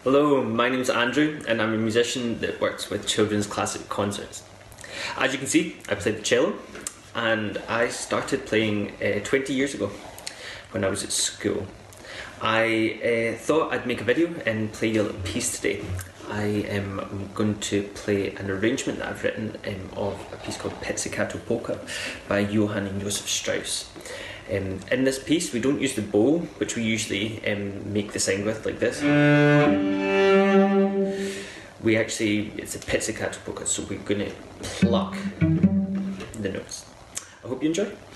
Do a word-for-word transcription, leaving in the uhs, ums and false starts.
Hello, my name is Andrew and I'm a musician that works with children's classic concerts. As you can see, I play the cello and I started playing uh, twenty years ago when I was at school. I uh, thought I'd make a video and play you a little piece today. I am going to play an arrangement that I've written um, of a piece called Pizzicato Polka by Johann and Joseph Strauss. Um, in this piece we don't use the bow, which we usually um, make the sound with, like this. We actually, it's a pizzicato polka, so we're going to pluck the notes. I hope you enjoy.